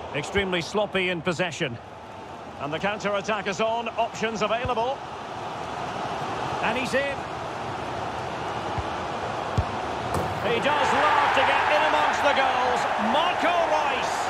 Extremely sloppy in possession. And the counter-attack is on, options available. And he's in. He does love to get in amongst the goals. Marco Reus.